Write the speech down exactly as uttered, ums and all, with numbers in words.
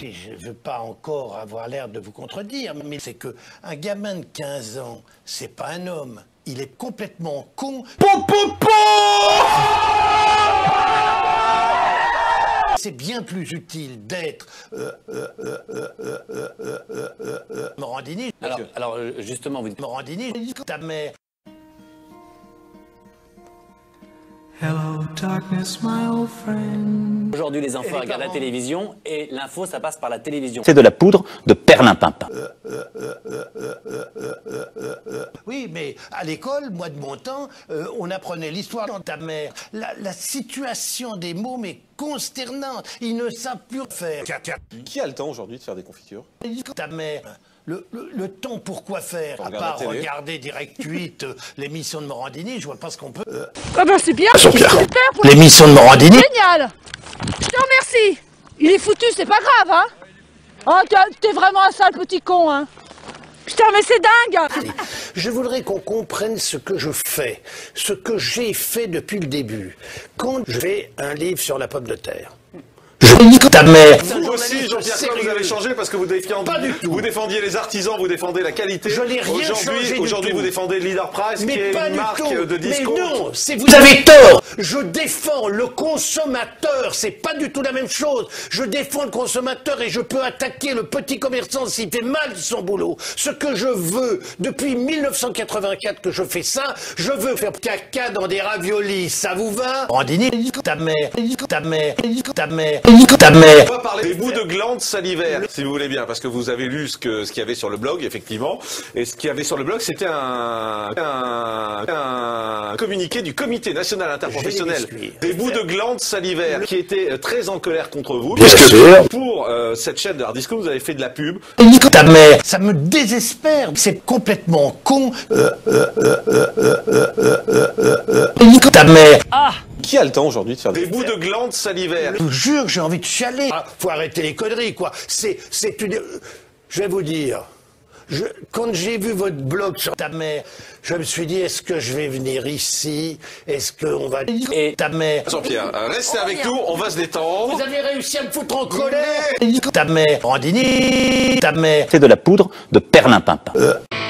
Et je ne veux pas encore avoir l'air de vous contredire, mais c'est que un gamin de quinze ans, c'est pas un homme. Il est complètement con. C'est bien plus utile d'être euh, euh, euh, euh, euh, euh, euh, euh, euh, Morandini. Alors, alors justement, vous dites Morandini, ta mère. Hello darkness, my old friend. Aujourd'hui, les enfants regardent la télévision et l'info, ça passe par la télévision. C'est de la poudre de perlimpinpin. Euh, euh, euh, euh, euh, euh, euh, euh, euh. Oui, mais à l'école, moi de mon temps, euh, on apprenait l'histoire de ta mère. La, la situation des mômes est consternante. Ils ne savent plus faire. Qui a le temps aujourd'hui de faire des confitures? Ta mère. Le, le, le temps pour quoi faire? À part regarder Direct huit, euh, l'émission de Morandini, je vois pas ce qu'on peut... Euh... Ah ben c'est bien, c'est super pour l'émission de Morandini. Génial. Je te remercie. Il est foutu, c'est pas grave, hein. Oh, t'es vraiment un sale petit con, hein. Putain, mais c'est dingue. Je voudrais qu'on comprenne ce que je fais, ce que j'ai fait depuis le début. Quand je fais un livre sur la pomme de terre, je nique ta mère. Vous aussi, Jean-Pierre Coff, vous avez changé parce que vous défendiez, pas du tout. Vous défendiez les artisans, vous défendez la qualité. Je n'ai rien changé. Aujourd'hui, vous défendez Leader Price, mais qui est pas une du marque tout. de discount. Mais non, c'est vous avez tort. Je défends le consommateur, c'est pas du tout la même chose. Je défends le consommateur et je peux attaquer le petit commerçant s'il fait mal son boulot. Ce que je veux, depuis mille neuf cent quatre-vingt-quatre que je fais ça, je veux faire caca dans des raviolis. Ça vous va? Randini, ta mère, ta mère, ta mère, ta mère. On va parler des bouts de glandes salivaires, si vous voulez bien, parce que vous avez lu ce que ce qu'il y avait sur le blog, effectivement. Et ce qu'il y avait sur le blog, c'était un, un, un communiqué du Comité national interprofessionnel des bouts de glandes salivaires, qui était très en colère contre vous. Bien parce sûr. que pour euh, cette chaîne de Hard Disco, vous avez fait de la pub. Ta mère, ça me désespère. C'est complètement con. Euh, euh, euh, euh, euh, euh, euh, euh, euh, ta mère. Ah. Qui a le temps aujourd'hui de faire des bouts de glandes salivaires? Je vous jure, j'ai envie de chialer. Ah, faut arrêter les conneries, quoi. C'est, c'est une... Je vais vous dire, je... quand j'ai vu votre blog sur ta mère, je me suis dit, est-ce que je vais venir ici? Est-ce qu'on va... Et ta mère... Jean-Pierre, restez avec nous, on va se détendre. Vous avez réussi à me foutre en colère. Ta mère, Randini, ta mère... C'est de la poudre de perlimpinpin. Euh...